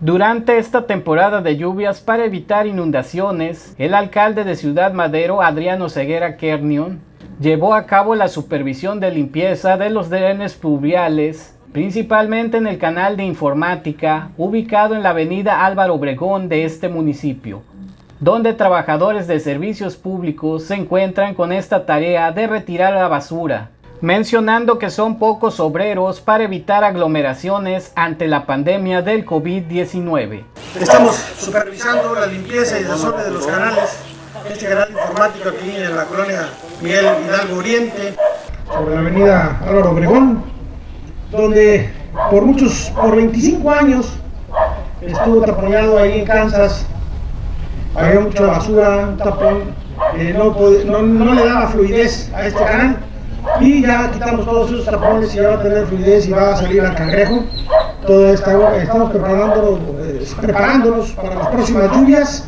Durante esta temporada de lluvias, para evitar inundaciones, el alcalde de Ciudad Madero, Adriano Ceguera Kernion, llevó a cabo la supervisión de limpieza de los drenes pluviales, principalmente en el canal de informática, ubicado en la avenida Álvaro Obregón de este municipio, donde trabajadores de servicios públicos se encuentran con esta tarea de retirar la basura, mencionando que son pocos obreros para evitar aglomeraciones ante la pandemia del COVID-19. Estamos supervisando la limpieza y desorden de los canales, este canal informático aquí en la colonia Miguel Hidalgo Oriente, sobre la avenida Álvaro Obregón, donde por 25 años estuvo taponado ahí en Kansas. Había mucha basura, un tapón, no le daba fluidez a este canal. Y ya quitamos todos esos tapones y ya va a tener fluidez y va a salir al Cangrejo. Todo estamos preparándonos para las próximas lluvias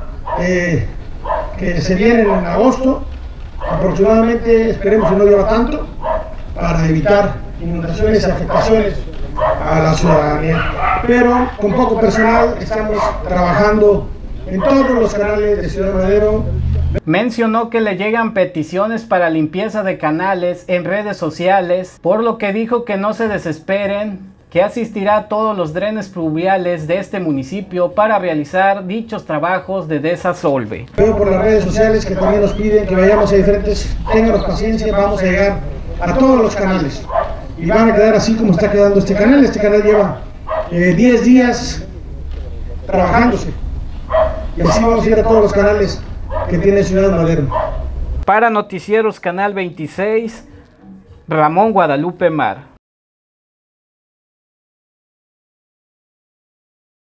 que se vienen en agosto. Aproximadamente, esperemos que no llueva tanto, para evitar inundaciones y afectaciones a la ciudadanía. Pero con poco personal estamos trabajando en todos los canales de Ciudad Madero. Mencionó que le llegan peticiones para limpieza de canales en redes sociales, por lo que dijo que no se desesperen, que asistirá a todos los drenes pluviales de este municipio para realizar dichos trabajos de desasolve. Veo por las redes sociales que también nos piden que vayamos a diferentes, ténganos paciencia, vamos a llegar a todos los canales y van a quedar así como está quedando este canal. Este canal lleva 10 días trabajándose y así vamos a ir a todos los canales que tiene Ciudad Madero. Para Noticieros Canal 26, Ramón Guadalupe Mar.